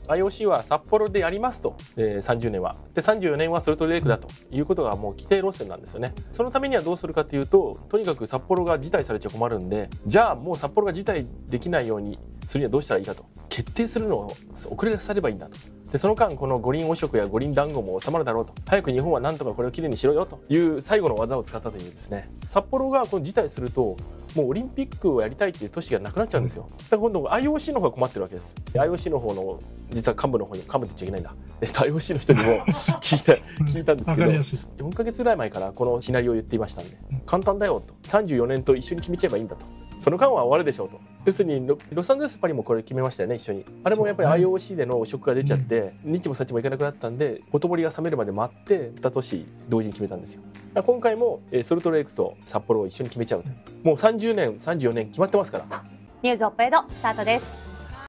IOC は札幌でやりますと、30年は。で、34年はソルトレイクだということがもう規定路線なんですよね。そのためにはどうするかというと、とにかく札幌が辞退されちゃ困るんで、じゃあもう札幌が辞退できないようにするにはどうしたらいいかと。決定するのを遅れさせればいいんだと。でその間この五輪汚職や五輪談合も収まるだろうと。早く日本はなんとかこれをきれいにしろよという最後の技を使ったというですね。札幌がこの辞退するともうオリンピックをやりたいっていう都市がなくなっちゃうんですよ。だから今度 IOC の方が困ってるわけです。IOC の方の実は幹部の方に幹部って言っちゃいけないんだ。IOC の人にも聞いたんですけど、4ヶ月ぐらい前からこのシナリオを言っていましたんで、簡単だよと。34年と一緒に決めちゃえばいいんだと。その間は終わるでしょうと。要するにロサンゼルスパリもこれ決めましたよね、一緒に。あれもやっぱり IOC での汚職が出ちゃって、日もさっちも行かなくなったんで、ほとぼりが冷めるまで待って2都市同時に決めたんですよ。今回もソルトレイクと札幌を一緒に決めちゃうと。もう30年34年決まってますから。 ニュースオペドスタートです。